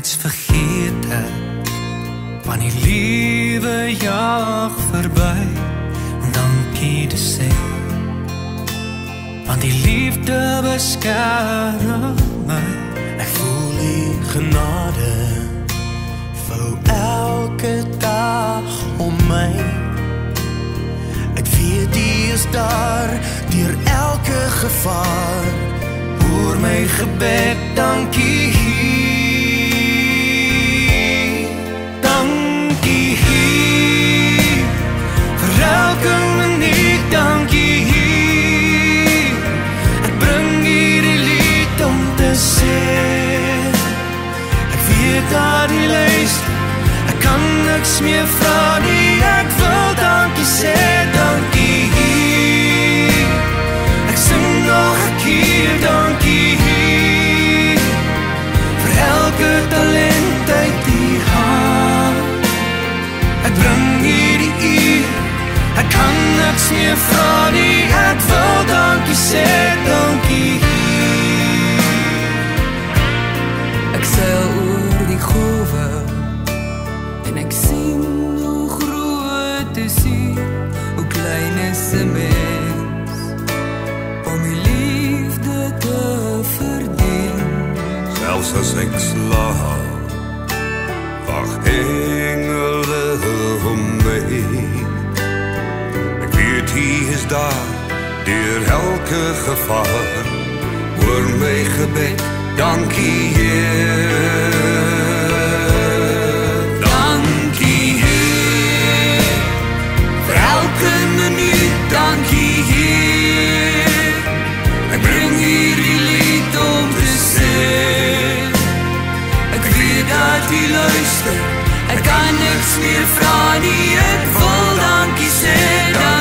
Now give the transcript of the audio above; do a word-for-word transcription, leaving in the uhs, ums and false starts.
tyds vergeet ek, want die liewe jaag verby, om dankie te sê, want die liefde beskerm my. Ek voel die genade, vou elke dag om my. Ek weet die is daar, deur elke gevaar. Hoor my gebed, dankie Heer, dankie Heer, vir elke minuut, dankie Heer. Ek bring hier die lied om te sê, ek weet dat die luister, ek kan niks meer vra nie, ek wil dankie sê, dankie Heer. Ek sing nog een keer, dankie Heer, vir elke talent uit die hand. Ek bring hier die uur, ek kan niks meer vra nie, ek wil dankie sê, dankie Heer. Ek seil oor die golwe, en ek sien hoe groot is U, hoe klein is 'n mens, om U liefde te verdien. Selfs as ek slaap, wag engele om my. Ek weet U is daar, deur elke gevaar. Hoor my gebed, dankie Heer. Dankie Heer, vir elke minuut, dankie Heer. Ek bring hier die lied om te sê, ek weet dat U luister, ek kan niks meer vra nie, ek wil dankie sê, dankie